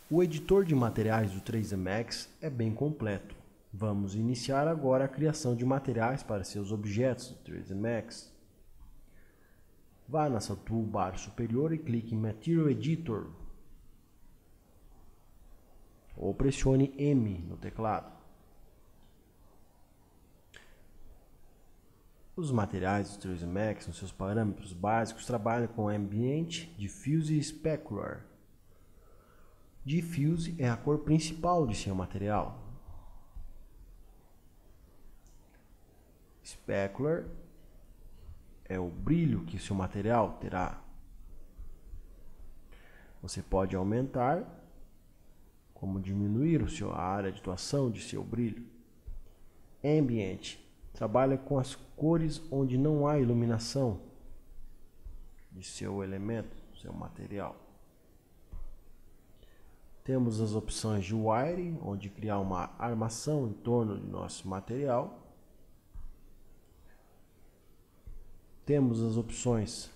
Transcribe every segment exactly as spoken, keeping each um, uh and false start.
O editor de materiais do três D Max é bem completo. Vamos iniciar agora a criação de materiais para seus objetos do três D Max. Vá na sua toolbar superior e clique em Material Editor. Ou pressione M no teclado. Os materiais do três D Max, nos seus parâmetros básicos, trabalham com Ambient, Diffuse e Specular. Diffuse é a cor principal de seu material. Specular é o brilho que seu material terá. Você pode aumentar, como diminuir o seu, a área de atuação de seu brilho. Ambient trabalha com as cores onde não há iluminação de seu elemento, seu material. Temos as opções de Wire, onde criar uma armação em torno do nosso material. Temos as opções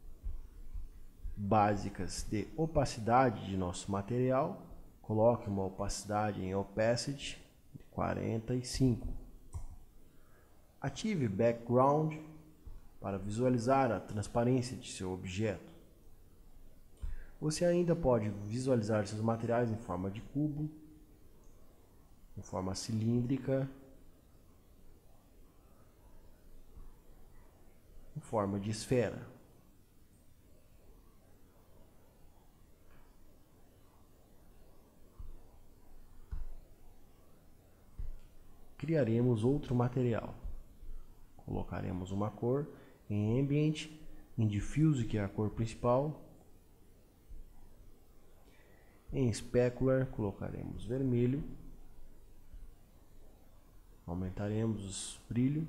básicas de opacidade de nosso material. Coloque uma opacidade em Opacity de quarenta e cinco. Ative Background para visualizar a transparência de seu objeto. Você ainda pode visualizar seus materiais em forma de cubo, em forma cilíndrica, em forma de esfera. Criaremos outro material. Colocaremos uma cor em Ambient, em Diffuse, que é a cor principal. Em Specular, colocaremos vermelho. Aumentaremos o brilho.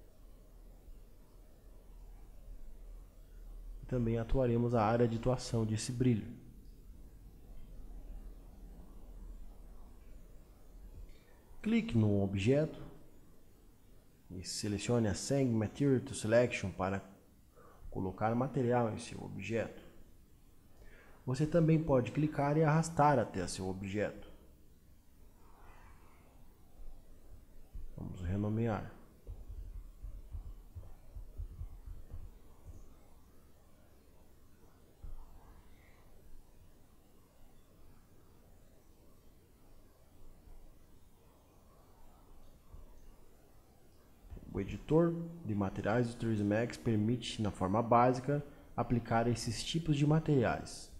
E também atuaremos a área de atuação desse brilho. Clique no objeto e selecione a Assign Material to Selection para colocar material em seu objeto. Você também pode clicar e arrastar até seu objeto. Vamos renomear. O editor de materiais do três D Max permite, na forma básica, aplicar esses tipos de materiais.